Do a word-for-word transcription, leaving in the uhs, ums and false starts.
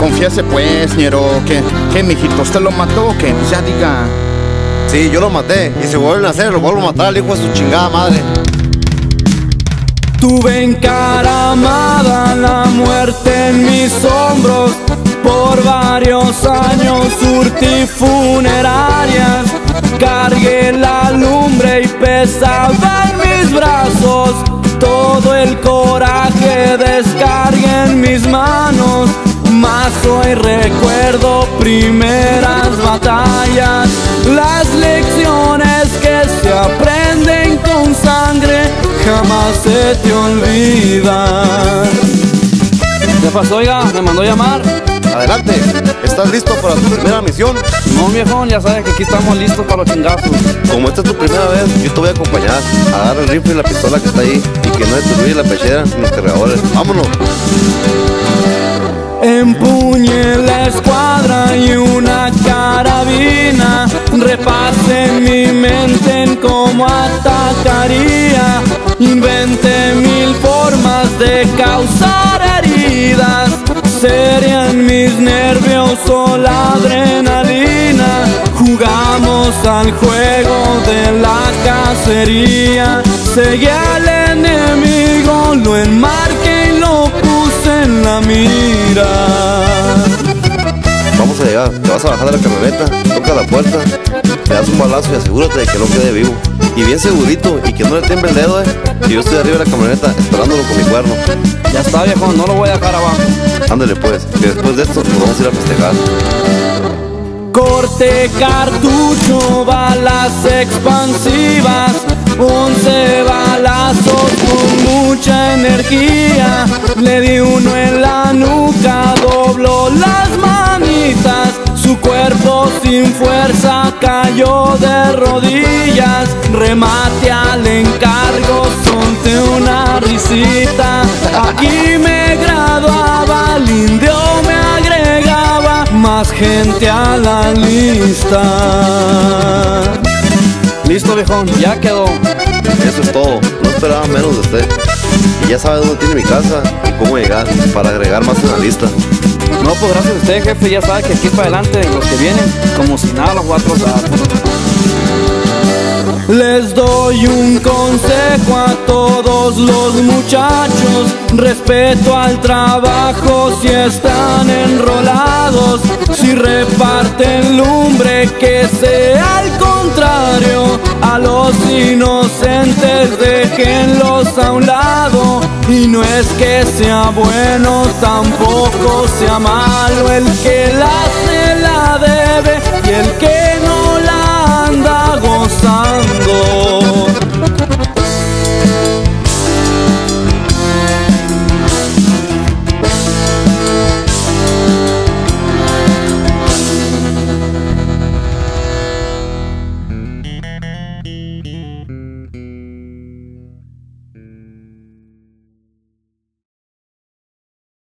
Confiese pues, ñero, que, que mijito, ¿usted lo mató o qué? Pues ya diga. Sí, yo lo maté, y si vuelven a hacer, lo vuelvo a matar al hijo de su chingada madre. Tuve encaramada la muerte en mis hombros, por varios años surtí funerarias, cargué la lumbre y pesaba en mis brazos, todo el coraje descargué en mis manos, mas hoy recuerdo primeras batallas, las lecciones que se aprenden con sangre jamás se te olvidan. ¿Qué pasó, oiga? ¿Me mandó llamar? Adelante, ¿estás listo para tu primera misión? No, viejón, ya sabes que aquí estamos listos para los chingazos. Como esta es tu primera vez, yo te voy a acompañar. Agarra el rifle y la pistola que está ahí, y que no se te olvide la pechera ni los cargadores. ¡Vámonos! Empuñé la escuadra y una carabina, repasé en mi mente en cómo atacaría, inventé mil formas de causar heridas, serían mis nervios o la adrenalina, jugamos al juego de la cacería, seguí al enemigo, lo enmarqué y lo puse en la mira. Vamos a llegar, te vas a bajar de la camioneta, toca la puerta, le das un balazo y asegúrate de que no quede vivo. Y bien segurito, y que no le tiemble el dedo, eh, que yo estoy arriba de la camioneta esperándolo con mi cuerno. Ya está, viejo, no lo voy a dejar abajo. Ándale pues, que después de esto nos vamos a ir a festejar. Corte cartucho, balas expansivas, once balazos con mucha energía, le di uno en la nuca, dobló las manitas, su cuerpo sin fuerza cayó de rodillas, remate al encargo, solté una risita, aquí me graduaba, el indio me agregaba más gente a la lista. Listo, viejón, ya quedó. Eso es todo, no esperaba menos de usted. Y ya sabe dónde tiene mi casa y cómo llegar para agregar más en la lista. No, pues gracias a usted, jefe, ya sabe que aquí para adelante los que vienen, como si nada los voy a trozar. Les doy un consejo a todos los muchachos, respeto al trabajo si están enrolados, si reparten lumbre que sea al contrario, a los inocentes déjenlos a un lado, y no es que sea bueno, tampoco sea malo, el que la hace la debe y el que no la